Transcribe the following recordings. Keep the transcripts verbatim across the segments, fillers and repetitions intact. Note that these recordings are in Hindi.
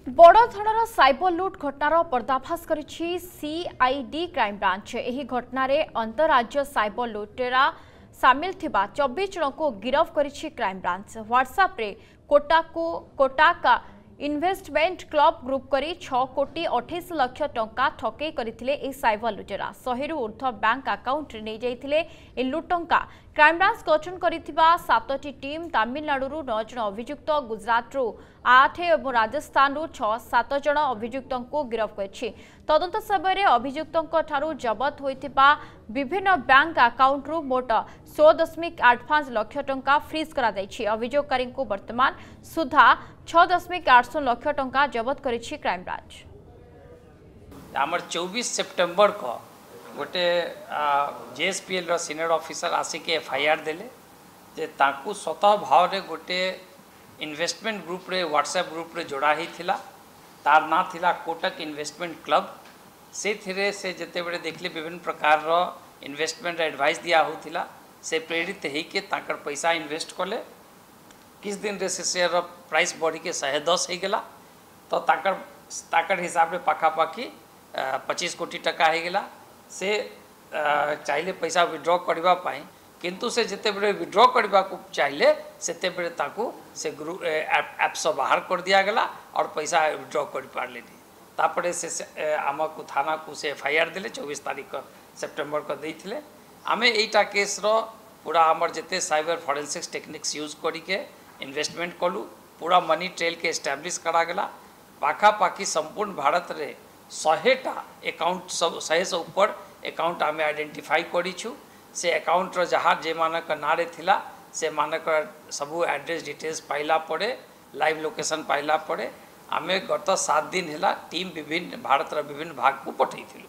बड़धरण साइबर लुट घटनार पर्दाफाश करिछि सीआईडी क्राइम ब्रांच। एही घटना रे अंतरराज्य साइबर लुटेरा सामिल थिबा चौबीस जन को गिरफ्त करिछि क्राइम ब्रांच। व्हाट्सएप रे कोटाको कोटाका इन्वेस्टमेंट क्लब ग्रुप करी छह कोटी अठाईस लाख टंका ठकई करथिले ए साइबर लुटेरा। सौ रु ऊर्ध्व बैंक अकाउंट रे नै जाइथिले ए लुट टंका। क्राइम ब्रांच गठन करिथिबा सातटी टीम तमिलनाडु नौ जन अभियुक्त, गुजरात रु आठ और राजस्थान रु छह सात जन अभियुक्त को गिरफ्त करिछि। तदंत समय अभियुक्तों ठारू जबत होइथिबा विभिन्न बैंक अकाउंट रु मोट सौ दशमिक आठ पांच लाख टंका फ्रीज करा जाइछि। अभियोगकारी को वर्तमान सुधा छह दशमिक आठ सौ लाख टंका जबत करिछि क्राइम ब्रांच। आमर चौबीस सेप्टेम्बर को गोटे जेएसपीएल रो सीनियर ऑफिसर आसिक एफआईआर देले जे ताकू स्वतः भाव रे गोटे इन्वेस्टमेंट ग्रुप रे व्हाट्सएप ग्रुप रे जोड़ा ही थिला। तार ना थिला कोटक इन्वेस्टमेंट क्लब। से थिरे से जते बड़े देखले विभिन्न प्रकार रो इन्वेस्टमेंट एडवाइस दिया होथिला। से प्रेरित है कि ताकर पैसा इन्वेस्ट कले किस दिन रे से शेयर रो प्राइस बढ़ी के सौ दस हो गला। तो ताकर ताकर हिसाब रे पाखापाखी पच्चीस कोटी टका हो गला। से चाहिए पैसा विड्रॉ करबा पाई किंतु से जिते बड़े विड्रॉ करबा को चाहिए सेते बड़े ताकू से ग्रुप ऐप से बाहर कर दिया गला और पैसा विड्रॉ कर पारले। तापरे से आमको थाना को से एफआईआर देले चौबीस तारीख को सेप्टेम्बर को देइथिले। आमे एटा केस रो पूरा आमर जेते साइबर फोरेंसिक्स टेक्निक्स यूज करी के इन्वेस्टमेंट कलु पूरा मनी ट्रेल के एस्टैब्लिश करा गला। पाखापाखी संपूर्ण भारत रे सौ अकाउंट सब सौ से ऊपर अकाउंट आमे आइडेंटिफाई करिछु। से अकाउंट जहाँ जे मानक नारे थिला से मानक सबू एड्रेस डिटेल्स पाइला पड़े लाइव लोकेशन पाइला पड़े आमे गत सात दिन हैला टीम विभिन्न भारत रा विभिन्न भाग को पठैथिलु।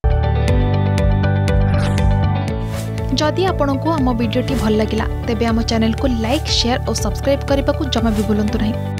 जदि आपंक आम भिडी भल लगा तेब आम चैनल को लाइक, शेयर और सब्सक्राइब करने को जमा भी भूलु नहीं।